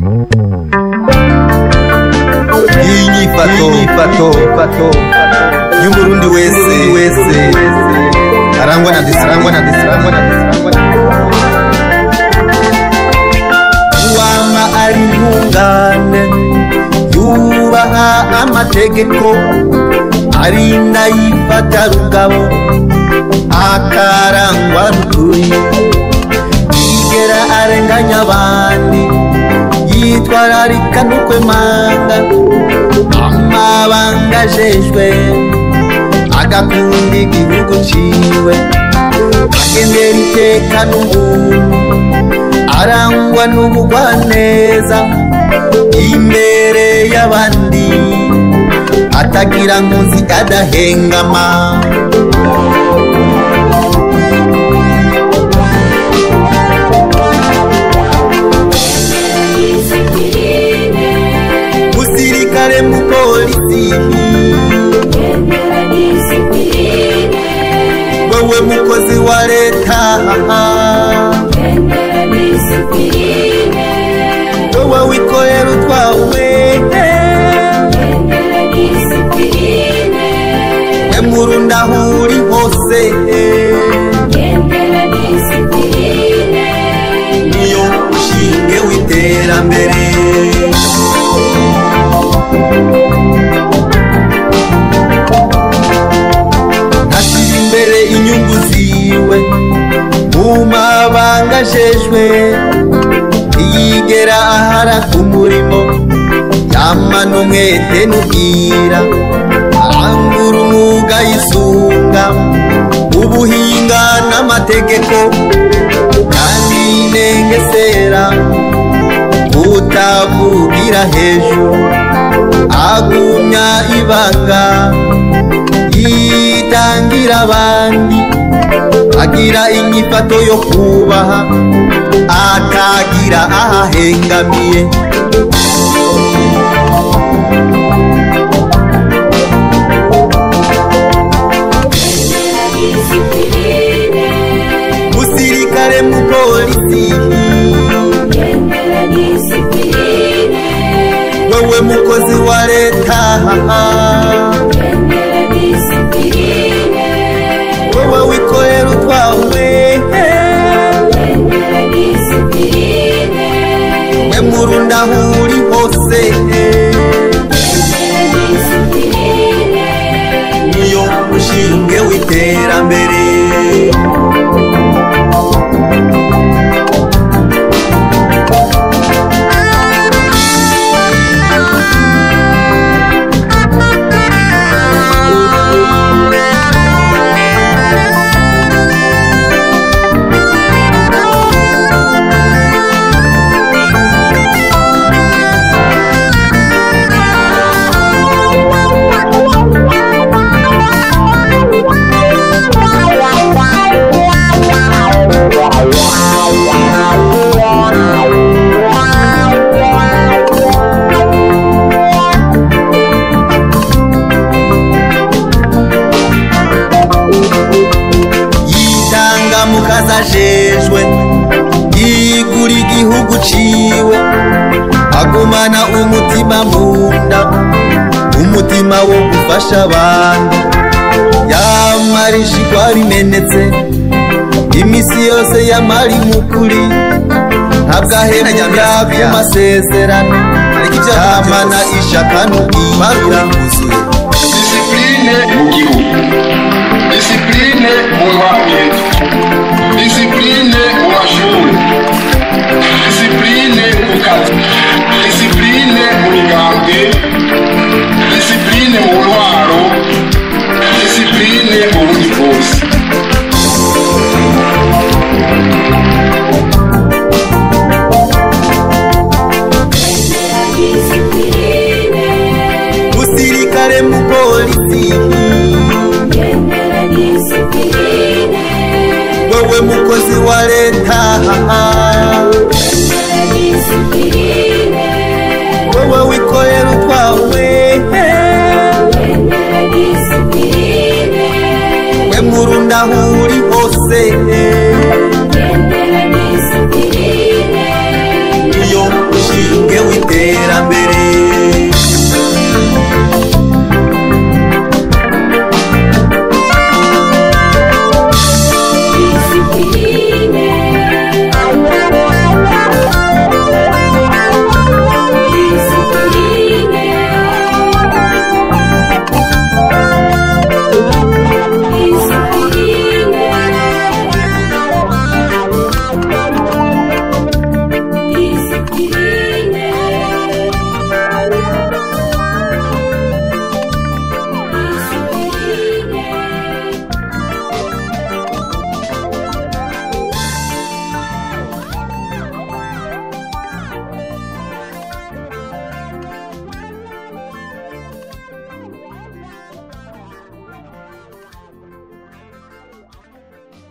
inyifato y'umurundi wese arangwa na wama ari ntungane yubaha amategeko arinda yifata rugabo akarangwa n'ukuri yigera arenganya abandi yitwararika n'ukwemanga amabanga ajejwe agakunda igihugu ciwe agendera iteka n'ubuntu arangwa n'ubugwaneza imbere y'abandi atagira nkuzi adahengama musirikare mu polisi wewe mukozi wa leta wewe wikorera utwawe Murundi aho uri hose niyo mushinge w'iterambere nashira imbere inyungu ziwe mu mabanga ajejwe ntiyigera ahara ku murimo yamana umwete n'ubwira arangura umwuga yisunga ubuhinga n'amategeko kandi nengesera kutavugira hejuru agumya ibanga yitangira abandi agira inyifato yo kubaha atagira ahahengamiye musirikare mu polisi wewe mukozi wa leta wewe wikorera utwawe we Murundi aho uri hose niyo mushinge w'iterambere ajejwe yigura igihugu ciwe agumana umutima munda umutima wo gufasha abantu yamarishirwa rimenetse imisi yose yamari mukuri ntabwahera ku masezerano yamana ishaka n'ubwira disipline mu gihugu disipline mu ntwaro disipline mu mashuri disipline